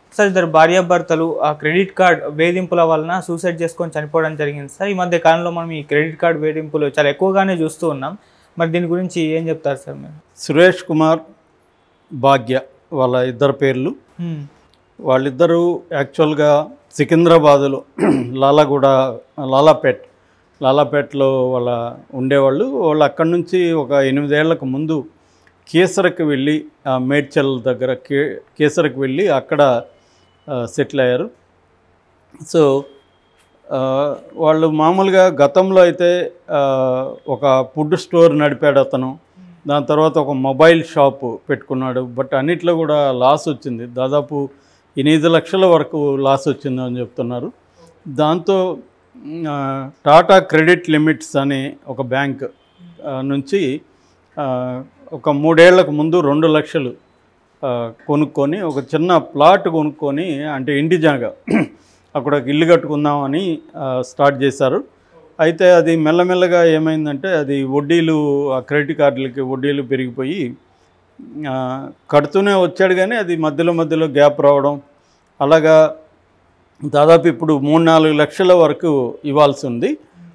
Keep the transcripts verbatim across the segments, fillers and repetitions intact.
Sir ఇద్దరు భార్యాభర్తలు ఆ క్రెడిట్ కార్డ్ వేధింపుల వలన సూసైడ్ చేసుకొని చనిపోవడం జరిగింది సార్. ఈ మధ్య కాలంలో మనం ఈ క్రెడిట్ కార్డ్ వేధింపులు చాలా ఎక్కువగానే చూస్తూ ఉన్నాం. మరి దీని గురించి ఏం చెప్తారు సార్ మీరు? సురేష్ కుమార్, భాగ్య వాళ్ళ ఇద్దరు పేర్లు. వాళ్ళిద్దరూ యాక్చువల్గా సికింద్రాబాదులో లాలాగూడ లాలాపేట్ లాలాపేటలో వాళ్ళ ఉండేవాళ్ళు. వాళ్ళు అక్కడి నుంచి ఒక ఎనిమిదేళ్లకు ముందు కేసరకు వెళ్ళి మేడ్చల్ దగ్గర కే కేసరకు వెళ్ళి అక్కడ సెటిల్ అయ్యారు. సో వాళ్ళు మామూలుగా గతంలో అయితే ఒక ఫుడ్ స్టోర్ నడిపాడు అతను. దాని తర్వాత ఒక మొబైల్ షాప్ పెట్టుకున్నాడు. బట్ అన్నిట్లో కూడా లాస్ వచ్చింది. దాదాపు ఎనిమిది లక్షల వరకు లాస్ వచ్చింది అని చెప్తున్నారు. దాంతో టాటా క్రెడిట్ లిమిట్స్ అనే ఒక బ్యాంక్ నుంచి ఒక మూడేళ్లకు ముందు రెండు లక్షలు కొనుక్కొని ఒక చిన్న ప్లాట్ కొనుక్కొని, అంటే ఇంటి జాగా అక్కడ ఇల్లు కట్టుకుందామని స్టార్ట్ చేశారు. అయితే అది మెల్లమెల్లగా ఏమైందంటే అది వడ్డీలు, ఆ క్రెడిట్ కార్డులకి వడ్డీలు పెరిగిపోయి కడుతూనే వచ్చాడు. కానీ అది మధ్యలో మధ్యలో గ్యాప్ రావడం, అలాగా దాదాపు ఇప్పుడు మూడు నాలుగు లక్షల వరకు ఇవ్వాల్సి ఉంది.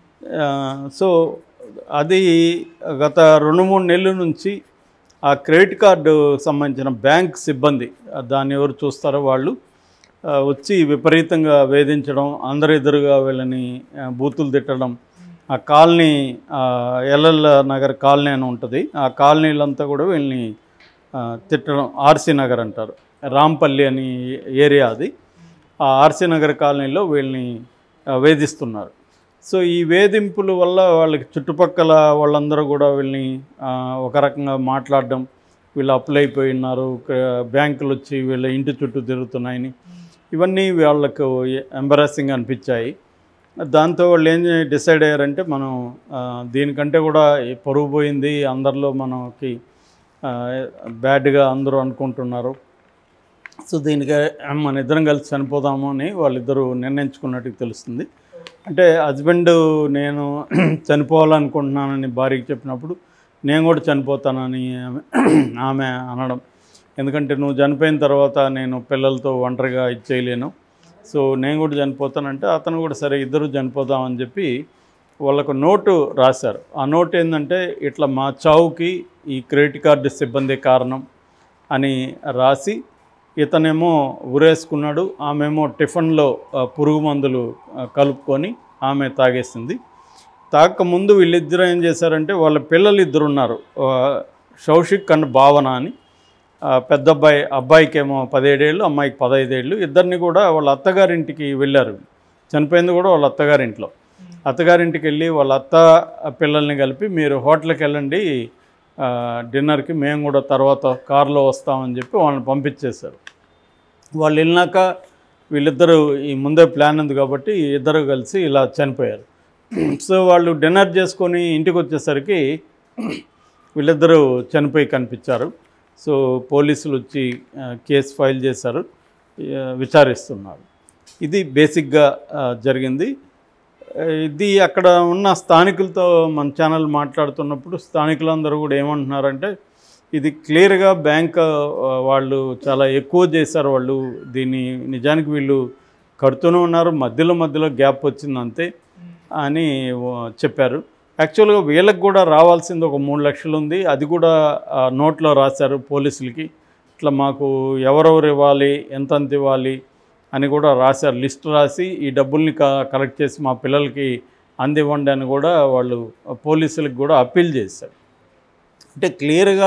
సో అది గత రెండు మూడు నెలల నుంచి ఆ క్రెడిట్ కార్డు సంబంధించిన బ్యాంక్ సిబ్బంది, దాన్ని ఎవరు చూస్తారో వాళ్ళు వచ్చి విపరీతంగా వేధించడం, అందరి ఎదురుగా వీళ్ళని బూతులు తిట్టడం. ఆ కాలనీ ఎల్ఎల్ నగర్ కాలనీ అని ఉంటుంది, ఆ కాలనీలంతా కూడా వీళ్ళని తిట్టడం. ఆర్సీ నగర్ అంటారు, రాంపల్లి అని ఏరియా అది. ఆ ఆర్సీ నగర్ కాలనీలో వీళ్ళని వేధిస్తున్నారు. సో ఈ వేధింపుల వల్ల వాళ్ళకి చుట్టుపక్కల వాళ్ళందరూ కూడా వీళ్ళని ఒక రకంగా మాట్లాడడం, వీళ్ళు అప్పులు అయిపోయి ఉన్నారు, బ్యాంకులు వచ్చి వీళ్ళ ఇంటి చుట్టూ తిరుగుతున్నాయని, ఇవన్నీ వాళ్ళకు ఎంబరాసింగ్ అనిపించాయి. దాంతో వాళ్ళు ఏం డిసైడ్ అయ్యారంటే, మనం దీనికంటే కూడా పరువు పోయింది, అందరిలో మనకి బ్యాడ్గా అందరూ అనుకుంటున్నారు, సో దీనికి మన ఇద్దరం కలిసి చనిపోదాము అని వాళ్ళిద్దరూ నిర్ణయించుకున్నట్టు తెలుస్తుంది. అంటే హస్బెండ్ నేను చనిపోవాలనుకుంటున్నానని భార్యకి చెప్పినప్పుడు, నేను కూడా చనిపోతానని ఆమె అనడం. ఎందుకంటే నువ్వు చనిపోయిన తర్వాత నేను పిల్లలతో ఒంటరిగా ఇచ్చేయలేను, సో నేను కూడా చనిపోతానంటే అతను కూడా సరే ఇద్దరు చనిపోదామని చెప్పి వాళ్ళకు నోటు రాశారు. ఆ నోటు ఏంటంటే, ఇట్లా మా చావుకి ఈ క్రెడిట్ కార్డు సిబ్బంది కారణం అని రాసి, ఇతనేమో ఉరేసుకున్నాడు, ఆమెమో టిఫిన్లో పురుగు మందులు కలుపుకొని ఆమె తాగేసింది. తాగకముందు వీళ్ళిద్దరూ ఏం చేశారంటే, వాళ్ళ పిల్లలు ఇద్దరు ఉన్నారు, షౌషిక్ అండ్ భావన అని. పెద్ద అబ్బాయి అబ్బాయికేమో పదిహేడేళ్ళు, అమ్మాయికి పదహైదేళ్ళు. ఇద్దరిని కూడా వాళ్ళ అత్తగారింటికి వెళ్ళారు. చనిపోయింది కూడా వాళ్ళ అత్తగారింట్లో. అత్తగారింటికి వెళ్ళి వాళ్ళ అత్త పిల్లల్ని కలిపి, మీరు హోటల్కి వెళ్ళండి డిన్నర్కి, మేము కూడా తర్వాత కారులో వస్తామని చెప్పి వాళ్ళని పంపించేశారు. వాళ్ళు వెళ్ళినాక వీళ్ళిద్దరూ ఈ ముందే ప్లాన్ ఉంది కాబట్టి ఇద్దరు కలిసి ఇలా చనిపోయారు. సో వాళ్ళు డిన్నర్ చేసుకొని ఇంటికి వచ్చేసరికి వీళ్ళిద్దరూ చనిపోయి కనిపించారు. సో పోలీసులు వచ్చి కేసు ఫైల్ చేశారు, విచారిస్తున్నారు. ఇది బేసిక్గా జరిగింది. ఇది అక్కడ ఉన్న స్థానికులతో మన ఛానల్ మాట్లాడుతున్నప్పుడు స్థానికులందరూ కూడా ఏమంటున్నారంటే, ఇది క్లియర్గా బ్యాంక్ వాళ్ళు చాలా ఎక్కువ చేశారు, వాళ్ళు దీన్ని నిజానికి వీళ్ళు కడుతూనే ఉన్నారు, మధ్యలో మధ్యలో గ్యాప్ వచ్చింది అంతే అని చెప్పారు. యాక్చువల్గా వీళ్ళకి కూడా రావాల్సింది ఒక మూడు లక్షలు ఉంది, అది కూడా నోట్లో రాశారు పోలీసులకి. ఇట్లా మాకు ఎవరెవరు ఇవ్వాలి, ఎంతంత ఇవ్వాలి అని కూడా రాశారు, లిస్ట్ రాసి ఈ డబ్బుల్ని కలెక్ట్ చేసి మా పిల్లలకి అందివ్వండి అని కూడా వాళ్ళు పోలీసులకు కూడా అప్పీల్ చేశారు. అంటే క్లియర్గా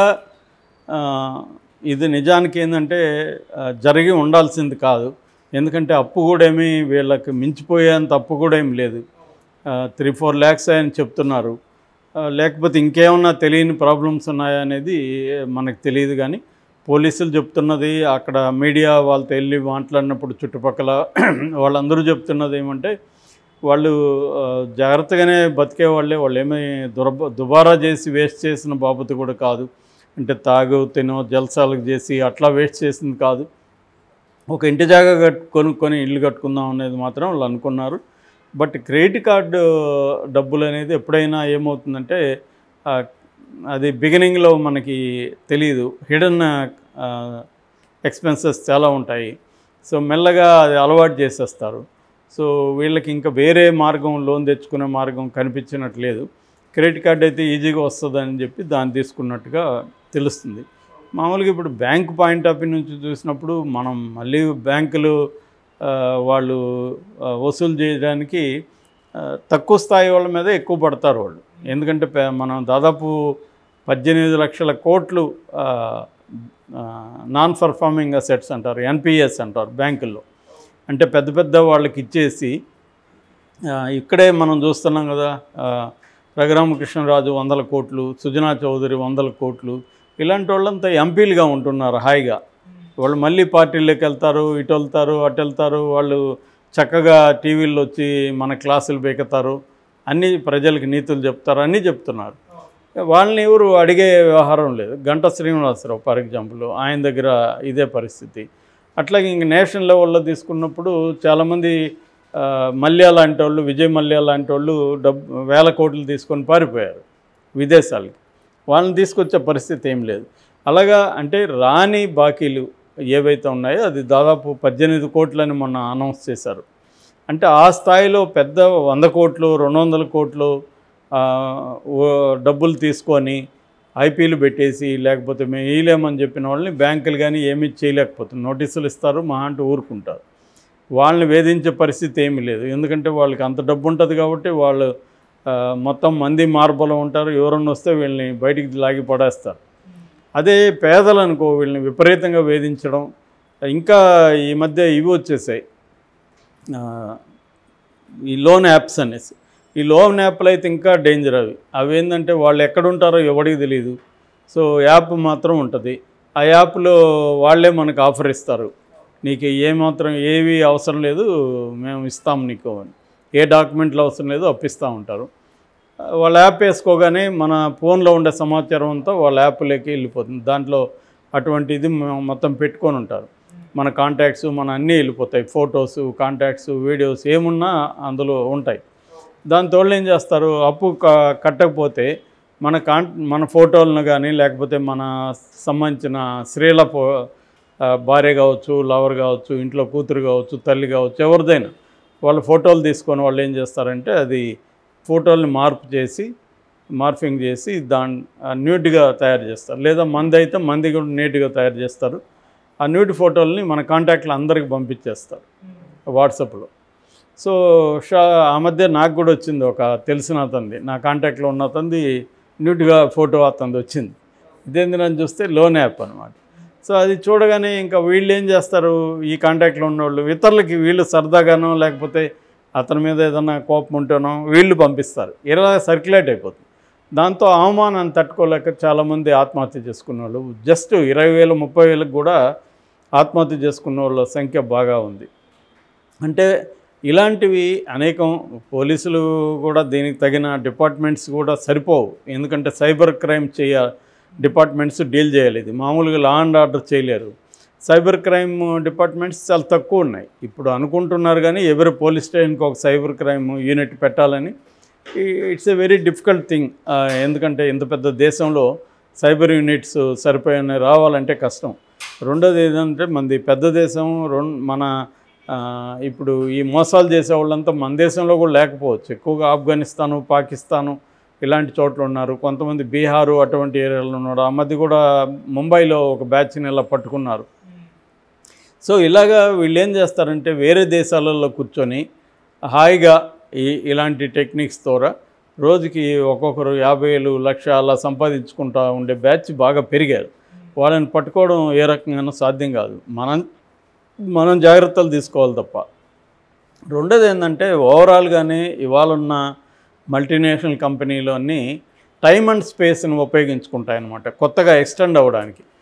ఇది నిజానికి ఏంటంటే జరిగి ఉండాల్సింది కాదు. ఎందుకంటే అప్పు కూడా ఏమీ వీళ్ళకి మించిపోయేంత అప్పు కూడా ఏమి లేదు. త్రీ ఫోర్ ల్యాక్స్ అని చెప్తున్నారు. లేకపోతే ఇంకేమన్నా తెలియని ప్రాబ్లమ్స్ ఉన్నాయా అనేది మనకు తెలియదు. కానీ పోలీసులు చెప్తున్నది, అక్కడ మీడియా వాళ్ళతో వెళ్ళి మాట్లాడినప్పుడు చుట్టుపక్కల వాళ్ళందరూ చెప్తున్నది ఏమంటే, వాళ్ళు జాగ్రత్తగానే బతికే వాళ్ళే, వాళ్ళు ఏమీ దురబ దుబారా చేసి వేస్ట్ చేసిన బాబత్ కూడా కాదు. అంటే తాగు తినో జల్సాలకు చేసి అట్లా వేస్ట్ చేసింది కాదు. ఒక ఇంటి జాగా కట్టు కొనుక్కొని ఇల్లు కట్టుకుందాం అనేది మాత్రం వాళ్ళు అనుకున్నారు. బట్ క్రెడిట్ కార్డు డబ్బులు అనేది ఎప్పుడైనా ఏమవుతుందంటే, అది బిగినింగ్లో మనకి తెలియదు, హిడెన్ ఎక్స్పెన్సెస్ చాలా ఉంటాయి. సో మెల్లగా అది అలవాటు చేసేస్తారు. సో వీళ్ళకి ఇంకా వేరే మార్గం, లోన్ తెచ్చుకునే మార్గం కనిపించినట్లేదు. క్రెడిట్ కార్డ్ అయితే ఈజీగా వస్తుందని చెప్పి దాన్ని తీసుకున్నట్టుగా తెలుస్తుంది. మామూలుగా ఇప్పుడు బ్యాంక్ పాయింట్ ఆఫ్ వ్యూ నుంచి చూసినప్పుడు మనం మళ్ళీ బ్యాంకులు వాళ్ళు వసూలు చేయడానికి తక్కువ స్థాయి వాళ్ళ మీద ఎక్కువ పడతారు వాళ్ళు. ఎందుకంటే మనం దాదాపు పద్దెనిమిది లక్షల కోట్లు నాన్ పర్ఫార్మింగ్ అసెట్స్ అంటారు, ఎన్పిఎస్ అంటారు బ్యాంకుల్లో. అంటే పెద్ద పెద్ద వాళ్ళకి ఇచ్చేసి ఇక్కడే మనం చూస్తున్నాం కదా, రఘురామకృష్ణరాజు వందల కోట్లు, సుజనా చౌదరి వందల కోట్లు, ఇలాంటి వాళ్ళంతా ఎంపీలుగా ఉంటున్నారు హాయిగా. వాళ్ళు మళ్ళీ పార్టీల్లోకి వెళ్తారు, ఇటు వెళ్తారు, అటు వెళ్తారు. వాళ్ళు చక్కగా టీవీల్లో వచ్చి మన క్లాసులు బేకతారు, అన్నీ ప్రజలకు నీతులు చెప్తారు, అన్నీ చెప్తున్నారు. వాళ్ళని ఎవరు అడిగే వ్యవహారం లేదు. గంటా శ్రీనివాసరావు ఫర్ ఎగ్జాంపుల్, ఆయన దగ్గర ఇదే పరిస్థితి. అట్లాగే ఇంక నేషనల్ లెవెల్లో తీసుకున్నప్పుడు చాలామంది మల్యా లాంటి వాళ్ళు, విజయ్ మల్యా లాంటి వాళ్ళు డబ్బు వేల కోట్లు తీసుకొని పారిపోయారు విదేశాలకి. వాళ్ళని తీసుకొచ్చే పరిస్థితి ఏం లేదు. అలాగా అంటే రాని బాకీలు ఏవైతే ఉన్నాయో అది దాదాపు పద్దెనిమిది కోట్లని మొన్న అనౌన్స్ చేశారు. అంటే ఆ స్థాయిలో పెద్ద వంద కోట్లు రెండు వందల కోట్లు డబ్బులు తీసుకొని ఐపీలు పెట్టేసి, లేకపోతే మేము వేయలేమని చెప్పిన వాళ్ళని బ్యాంకులు కానీ ఏమీ చేయలేకపోతుంది. నోటీసులు ఇస్తారు, మహా అంటే ఊరుకుంటారు. వాళ్ళని వేధించే పరిస్థితి ఏమీ లేదు. ఎందుకంటే వాళ్ళకి అంత డబ్బు ఉంటుంది కాబట్టి వాళ్ళు మొత్తం మంది మార్బలం ఉంటారు. ఎవరన్నా వస్తే వీళ్ళని బయటికి లాగి పడేస్తారు. అదే పేదలు అనుకో, వీళ్ళని విపరీతంగా వేధించడం. ఇంకా ఈ మధ్య ఇవి వచ్చేసాయి, ఈ లోన్ యాప్స్ అనేసి. ఈ లోన్ యాప్లు అయితే ఇంకా డేంజర్. అవి అవి ఏంటంటే వాళ్ళు ఎక్కడుంటారో ఎవరికి తెలియదు. సో యాప్ మాత్రం ఉంటుంది. ఆ యాప్లో వాళ్ళే మనకు ఆఫర్ ఇస్తారు, నీకు ఏమాత్రం ఏవి అవసరం లేదు, మేము ఇస్తాం నీకు అని. ఏ డాక్యుమెంట్లు అవసరం లేదు, అప్పిస్తూ ఉంటారు. వాళ్ళ యాప్ వేసుకోగానే మన ఫోన్లో ఉండే సమాచారం అంతా వాళ్ళ యాప్లోకి వెళ్ళిపోతుంది. దాంట్లో అటువంటిది మొత్తం పెట్టుకొని ఉంటారు. మన కాంటాక్ట్స్ మన అన్నీ వెళ్ళిపోతాయి, ఫొటోసు, కాంటాక్ట్స్, వీడియోస్ ఏమున్నా అందులో ఉంటాయి. దాంతో వాళ్ళు ఏం చేస్తారు, అప్పు కట్టకపోతే మన కాన్ మన ఫోటోలను కానీ, లేకపోతే మన సంబంధించిన స్త్రీల ఫో భార్య కావచ్చు, లవర్ కావచ్చు, ఇంట్లో కూతురు కావచ్చు, తల్లి కావచ్చు, ఎవరిదైనా వాళ్ళ ఫోటోలు తీసుకొని వాళ్ళు ఏం చేస్తారంటే అది ఫోటోల్ని మార్పు చేసి, మార్ఫింగ్ చేసి దాన్ని న్యూట్గా తయారు చేస్తారు. లేదా మంది అయితే మంది కూడా నీట్గా తయారు చేస్తారు. ఆ న్యూట్ ఫోటోల్ని మన కాంటాక్ట్లో అందరికి పంపించేస్తారు వాట్సాప్లో. సో షా ఆ మధ్య నాకు కూడా వచ్చింది, ఒక తెలిసిన అతనిది, నా కాంటాక్ట్లో ఉన్న అతనిది న్యూట్గా ఫోటో అతనిది వచ్చింది. ఇదేందని చూస్తే లోన్ యాప్ అనమాట. సో అది చూడగానే ఇంకా వీళ్ళు ఏం చేస్తారు, ఈ కాంటాక్ట్లో ఉన్నవాళ్ళు ఇతరులకి వీళ్ళు సరదాగానో లేకపోతే అతని మీద ఏదైనా కోపం ఉంటేనో వీళ్ళు పంపిస్తారు. ఇలా సర్క్యులేట్ అయిపోతుంది. దాంతో అవమానాన్ని తట్టుకోలేక చాలామంది ఆత్మహత్య చేసుకున్న వాళ్ళు, జస్ట్ ఇరవై వేలు ముప్పై వేలకు కూడా ఆత్మహత్య చేసుకున్న వాళ్ళ సంఖ్య బాగా ఉంది. అంటే ఇలాంటివి అనేకం. పోలీసులు కూడా దీనికి తగిన డిపార్ట్మెంట్స్ కూడా సరిపోవు. ఎందుకంటే సైబర్ క్రైమ్ చేయ డిపార్ట్మెంట్స్ డీల్ చేయాలి. ఇది మామూలుగా లా అండ్ ఆర్డర్ చేయలేరు. సైబర్ క్రైమ్ డిపార్ట్మెంట్స్ చాలా తక్కువ ఉన్నాయి. ఇప్పుడు అనుకుంటున్నారు కానీ ఎవరి పోలీస్ స్టేషన్కి ఒక సైబర్ క్రైమ్ యూనిట్ పెట్టాలని. It's a very difficult thing. ఎందుకంటే ఇంత పెద్ద దేశంలో సైబర్ యూనిట్స్ సరిపోయిన రావాలంటే కష్టం. రెండోది ఏంటంటే మనది పెద్ద దేశం. రెండు మన ఇప్పుడు ఈ మోసాలు చేసే వాళ్ళంతా మన దేశంలో కూడా లేకపోవచ్చు. ఎక్కువగా ఆఫ్ఘనిస్తాను, పాకిస్తాను ఇలాంటి చోట్ల ఉన్నారు. కొంతమంది బీహారు అటువంటి ఏరియాలో ఉన్నారు. ఆ మధ్య కూడా ముంబైలో ఒక బ్యాచ్ని ఇలా పట్టుకున్నారు. సో ఇలాగా వీళ్ళు ఏం చేస్తారంటే వేరే దేశాలలో కూర్చొని హాయిగా ఈ ఇలాంటి టెక్నిక్స్ ద్వారా రోజుకి ఒక్కొక్కరు యాభై వేలు లక్ష అలా సంపాదించుకుంటూ ఉండే బ్యాచ్ బాగా పెరిగారు. వాళ్ళని పట్టుకోవడం ఏ రకంగానూ సాధ్యం కాదు. మనం మనం జాగ్రత్తలు తీసుకోవాలి తప్ప. రెండోది ఏంటంటే ఓవరాల్గానే ఇవాళ ఉన్న మల్టీనేషనల్ కంపెనీలు అన్నీ టైమ్ అండ్ స్పేస్ని ఉపయోగించుకుంటాయన్నమాట కొత్తగా ఎక్స్టెండ్ అవ్వడానికి.